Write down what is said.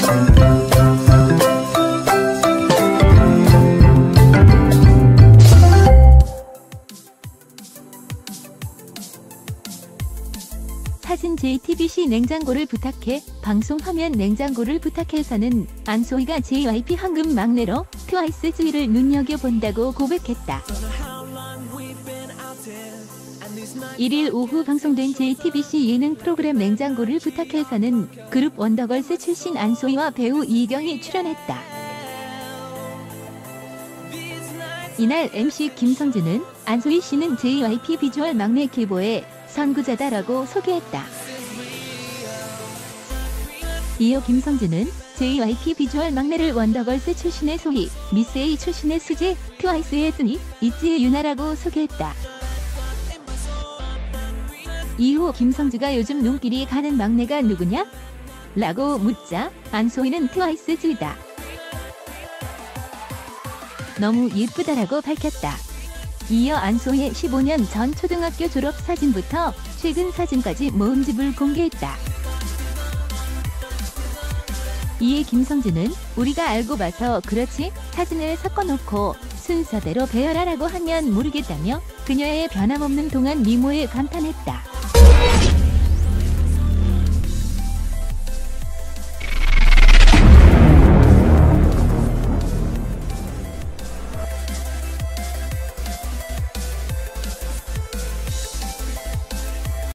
사진 JTBC 냉장고를 부탁해 방송 화면 냉장고를 부탁해서는 안소희가 JYP 황금 막내로 트와이스 주위를 눈여겨본다고 고백했다. 1일 오후 방송된 JTBC 예능 프로그램 냉장고를 부탁해서는 그룹 원더걸스 출신 안소희와 배우 이경이 출연했다. 이날 MC 김성준은 안소희 씨는 JYP 비주얼 막내 계보의 선구자다라고 소개했다. 이어 김성준은 JYP 비주얼 막내를 원더걸스 출신의 소희, 미스 A 출신의 수지, 트와이스의 쓰니, 있지의 유나라고 소개했다. 이후 김성주가 요즘 눈길이 가는 막내가 누구냐? 라고 묻자 안소희는 트와이스 주이다. 너무 예쁘다라고 밝혔다. 이어 안소희의 15년 전 초등학교 졸업 사진부터 최근 사진까지 모음집을 공개했다. 이에 김성준은 우리가 알고 봐서 그렇지 사진을 섞어놓고 순서대로 배열하라고 하면 모르겠다며 그녀의 변함없는 동안 미모에 감탄했다.